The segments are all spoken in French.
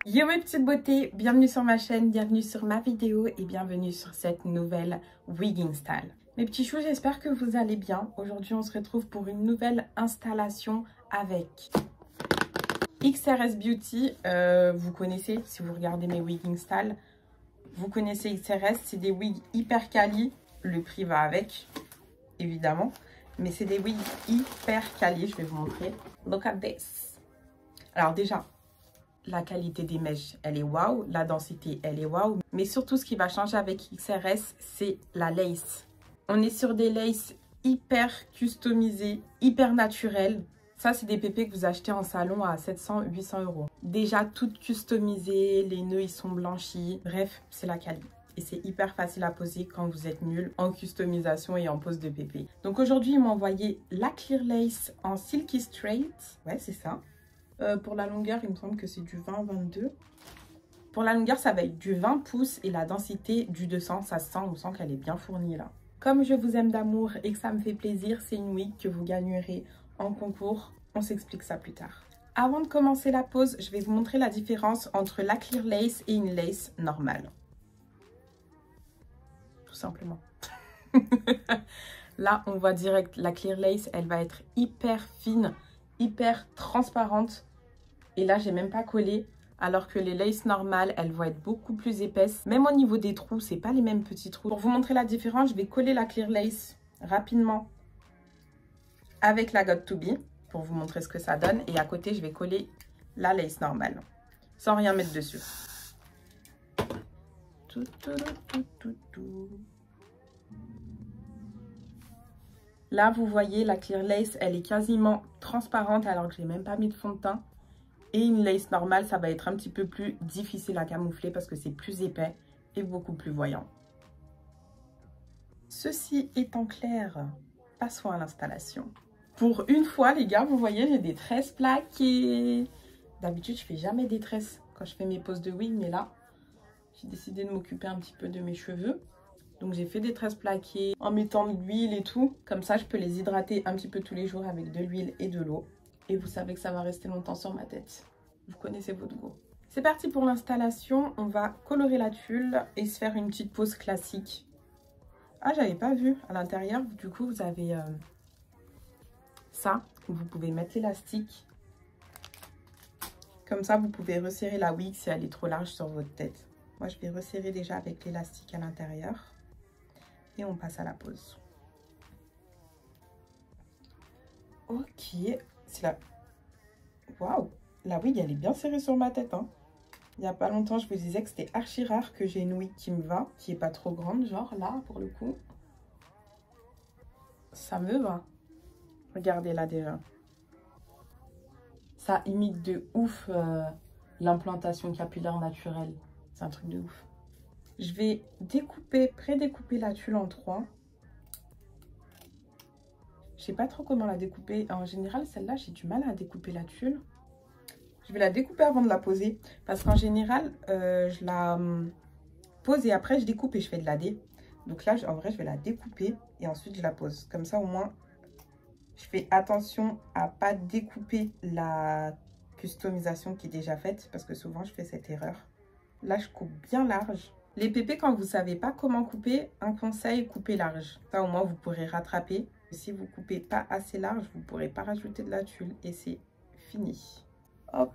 Yo mes petites beautés, bienvenue sur ma chaîne, bienvenue sur ma vidéo et bienvenue sur cette nouvelle wigging style. Mes petits choux, j'espère que vous allez bien. Aujourd'hui, on se retrouve pour une nouvelle installation avec XRS Beauty. Vous connaissez, si vous regardez mes wigging style, vous connaissez XRS, c'est des wigs hyper quali. Le prix va avec, évidemment. Mais c'est des wigs hyper quali, je vais vous montrer. Look at this. Alors déjà, la qualité des mèches, elle est waouh. La densité, elle est waouh. Mais surtout, ce qui va changer avec XRS, c'est la lace. On est sur des laces hyper customisées, hyper naturelles. Ça, c'est des pépés que vous achetez en salon à 700-800 euros. Déjà, toutes customisées, les nœuds, ils sont blanchis. Bref, c'est la qualité. Et c'est hyper facile à poser quand vous êtes nul en customisation et en pose de pépé. Donc aujourd'hui, ils m'ont envoyé la Clear Lace en Silky Straight. Ouais, c'est ça. Pour la longueur, il me semble que c'est du 20-22. Pour la longueur, ça va être du 20 pouces et la densité du 200. Ça se sent, on sent qu'elle est bien fournie là. Comme je vous aime d'amour et que ça me fait plaisir, c'est une wig que vous gagnerez en concours. On s'explique ça plus tard. Avant de commencer la pose, je vais vous montrer la différence entre la Clear Lace et une lace normale. Tout simplement. Là, on voit direct la Clear Lace, elle va être hyper fine, hyper transparente. Et là, j'ai même pas collé. Alors que les laces normales, elles vont être beaucoup plus épaisses. Même au niveau des trous, c'est pas les mêmes petits trous. Pour vous montrer la différence, je vais coller la Clear Lace rapidement avec la Got To Be pour vous montrer ce que ça donne. Et à côté, je vais coller la lace normale sans rien mettre dessus. Là, vous voyez, la Clear Lace, elle est quasiment transparente alors que j'ai même pas mis de fond de teint. Et une lace normale, ça va être un petit peu plus difficile à camoufler parce que c'est plus épais et beaucoup plus voyant. Ceci étant clair, passons à l'installation. Pour une fois, les gars, vous voyez, j'ai des tresses plaquées. D'habitude, je fais jamais des tresses quand je fais mes poses de wig, mais là, j'ai décidé de m'occuper un petit peu de mes cheveux. Donc, j'ai fait des tresses plaquées en mettant de l'huile et tout. Comme ça, je peux les hydrater un petit peu tous les jours avec de l'huile et de l'eau. Et vous savez que ça va rester longtemps sur ma tête. Vous connaissez votre goût. C'est parti pour l'installation. On va colorer la tulle et se faire une petite pose classique. Ah, j'avais pas vu à l'intérieur. Du coup, vous avez ça. Vous pouvez mettre l'élastique. Comme ça, vous pouvez resserrer la wig si elle est trop large sur votre tête. Moi, je vais resserrer déjà avec l'élastique à l'intérieur. Et on passe à la pose. Ok. C'est la... Waouh! La wig, elle est bien serrée sur ma tête. Hein. Il n'y a pas longtemps, je vous disais que c'était archi rare que j'ai une wig qui me va, qui n'est pas trop grande. Genre là, pour le coup, ça me va. Regardez là déjà. Ça imite de ouf l'implantation capillaire naturelle. C'est un truc de ouf. Je vais découper, pré-découper la tulle en 3. Je sais pas trop comment la découper. En général, celle-là, j'ai du mal à découper la tulle. Je vais la découper avant de la poser. Parce qu'en général, je la pose et après, je découpe et je fais de la dé. Donc là, en vrai, je vais la découper et ensuite, je la pose. Comme ça, au moins, je fais attention à pas découper la customisation qui est déjà faite. Parce que souvent, je fais cette erreur. Là, je coupe bien large. Les pépés, quand vous ne savez pas comment couper, un conseil, coupez large. Ça, au moins, vous pourrez rattraper. Si vous ne coupez pas assez large, vous ne pourrez pas rajouter de la tulle. Et c'est fini. Hop.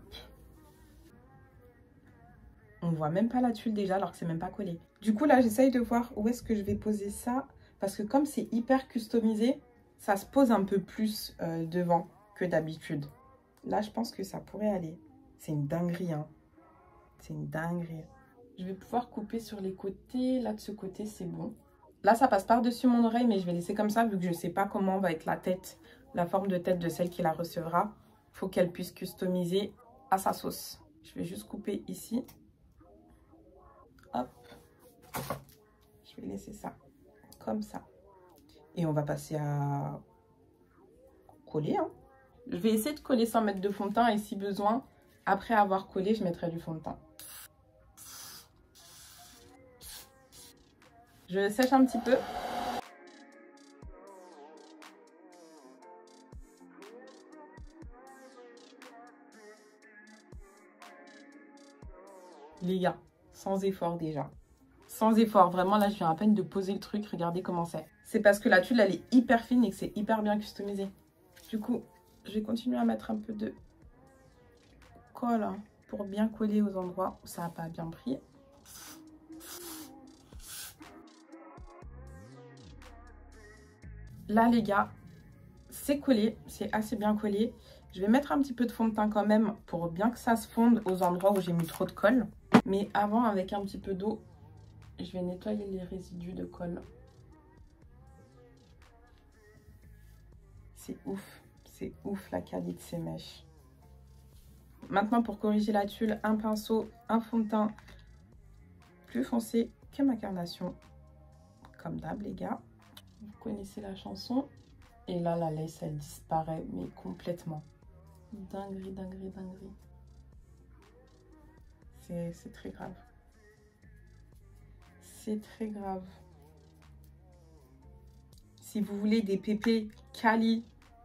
On voit même pas la tuile déjà alors que c'est même pas collé. Du coup, là, j'essaye de voir où est-ce que je vais poser ça. Parce que comme c'est hyper customisé, ça se pose un peu plus devant que d'habitude. Là, je pense que ça pourrait aller. C'est une dinguerie, hein. C'est une dinguerie. Je vais pouvoir couper sur les côtés. Là, de ce côté, c'est bon. Là, ça passe par-dessus mon oreille, mais je vais laisser comme ça vu que je ne sais pas comment va être la tête, la forme de tête de celle qui la recevra. Il faut qu'elle puisse customiser à sa sauce. Je vais juste couper ici. Hop. Je vais laisser ça comme ça. Et on va passer à coller. Hein. Je vais essayer de coller sans mettre de fond de teint et si besoin, après avoir collé, je mettrai du fond de teint. Je sèche un petit peu. les gars, sans effort déjà. Sans effort, vraiment là je viens à peine de poser le truc, regardez comment c'est. C'est parce que la tulle elle est hyper fine et que c'est hyper bien customisé. Du coup, je vais continuer à mettre un peu de colle hein, pour bien coller aux endroits où ça n'a pas bien pris. Là les gars, c'est collé, c'est assez bien collé. Je vais mettre un petit peu de fond de teint quand même pour bien que ça se fonde aux endroits où j'ai mis trop de colle. Mais avant, avec un petit peu d'eau, je vais nettoyer les résidus de colle. C'est ouf la qualité de ces mèches. Maintenant, pour corriger la tulle, un pinceau, un fond de teint plus foncé que ma carnation. Comme d'hab, les gars. Vous connaissez la chanson. Et là, la lace, elle disparaît, mais complètement. Dinguerie, dinguerie, dinguerie. C'est très grave. C'est très grave. Si vous voulez des pépés Cali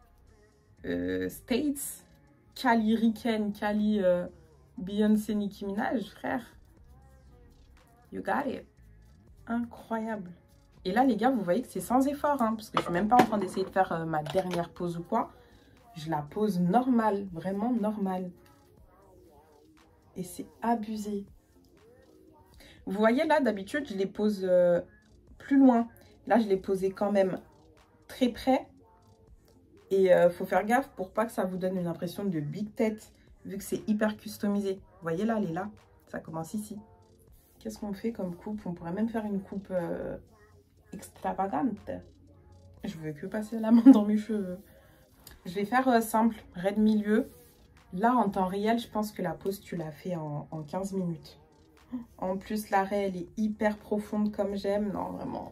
States, Cali Riken, Cali Beyoncé, Nicki Minaj, frère. You got it. Incroyable. Et là, les gars, vous voyez que c'est sans effort, hein, parce que je suis même pas en train d'essayer de faire ma dernière pose ou quoi. Je la pose normale, vraiment normale. Et c'est abusé. Vous voyez là, d'habitude, je les pose plus loin. Là, je l'ai posé quand même très près. Et faut faire gaffe pour pas que ça vous donne une impression de big tête, vu que c'est hyper customisé. Vous voyez là, elle est là. Ça commence ici. Qu'est-ce qu'on fait comme coupe? On pourrait même faire une coupe extravagante. Je veux que passer la main dans mes cheveux. Je vais faire simple, raid milieu. Là, en temps réel, je pense que la pose, tu l'as fait en 15 minutes. En plus, la raie, elle est hyper profonde comme j'aime. Non, vraiment.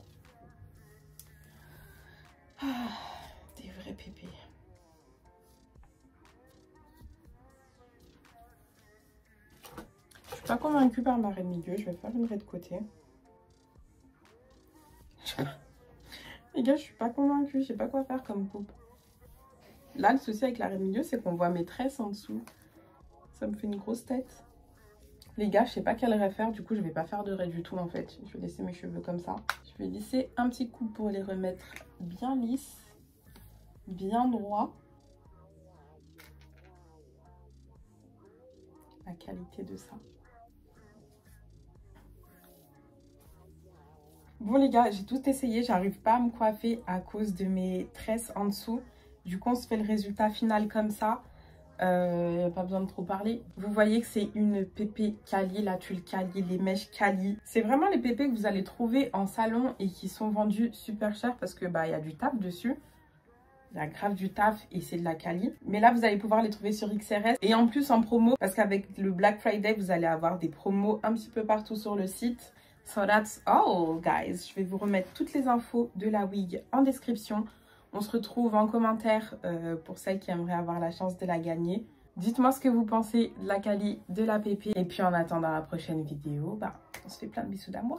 Ah, des vrais pépés. Je suis pas convaincue par ma raie de milieu. Je vais faire une raie de côté. Les gars, je suis pas convaincue. Je sais pas quoi faire comme coupe. Là, le souci avec la raie de milieu, c'est qu'on voit mes tresses en dessous. Ça me fait une grosse tête. Les gars, je sais pas quelle raie faire. Du coup, je vais pas faire de raie du tout en fait. Je vais laisser mes cheveux comme ça. Je vais lisser un petit coup pour les remettre bien lisses, bien droits. La qualité de ça. Bon les gars, j'ai tout essayé, j'arrive pas à me coiffer à cause de mes tresses en dessous. Du coup, on se fait le résultat final comme ça. Pas besoin de trop parler. Vous voyez que c'est une pépé Cali, la tulle Cali, les mèches Cali. C'est vraiment les pépés que vous allez trouver en salon et qui sont vendus super cher parce que bah il y a du taf dessus. Il y a grave du taf et c'est de la Cali. Mais là, vous allez pouvoir les trouver sur XRS. Et en plus en promo, parce qu'avec le Black Friday, vous allez avoir des promos un petit peu partout sur le site. So that's all, guys. Je vais vous remettre toutes les infos de la wig en description. On se retrouve en commentaire pour celles qui aimeraient avoir la chance de la gagner. Dites-moi ce que vous pensez de la Cali, de la pépé. Et puis en attendant la prochaine vidéo, bah, on se fait plein de bisous d'amour.